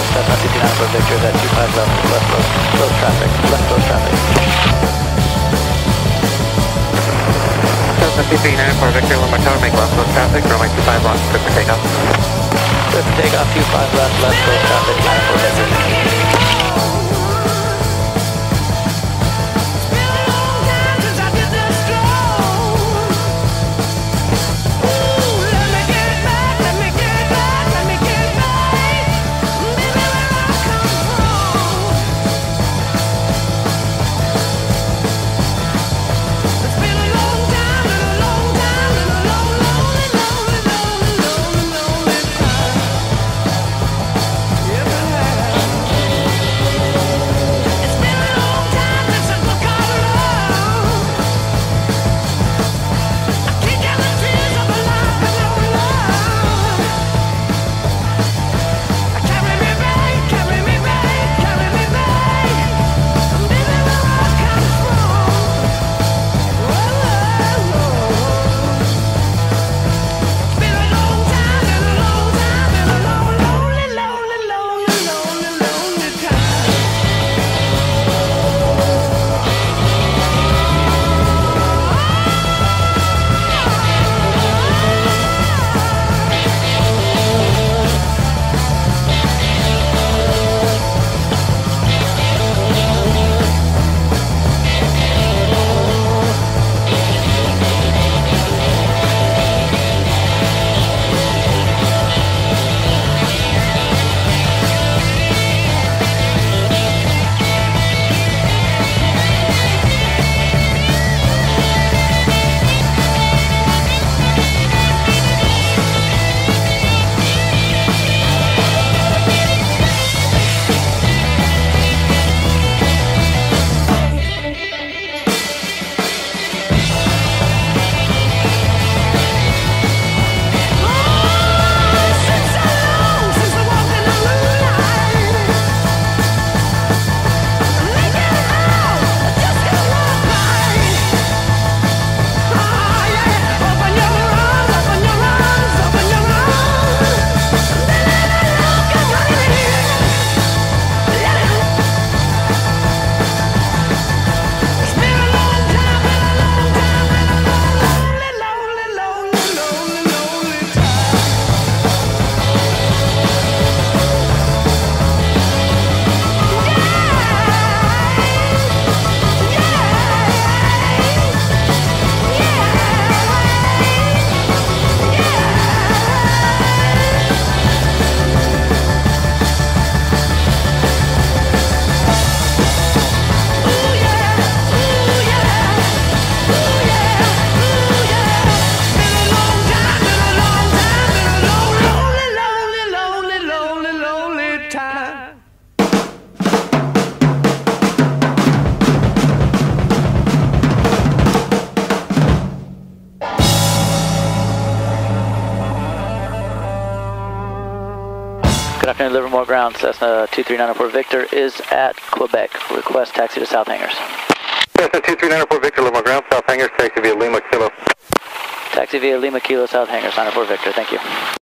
Cessna 239 for Victor is at 25 left, close traffic, left close traffic. Cessna 239 for Victor, Lima Tower, make left close traffic, runway 25 left, clear for takeoff. Clear for takeoff, 25 left close traffic, 94 Victor. Good afternoon, Livermore Ground, Cessna 23904 Victor is at Quebec. Request taxi to South Hangars. Cessna 23904 Victor, Livermore Ground, South Hangars, taxi via Lima Kilo. Taxi via Lima Kilo, South Hangars, 904 Victor, thank you.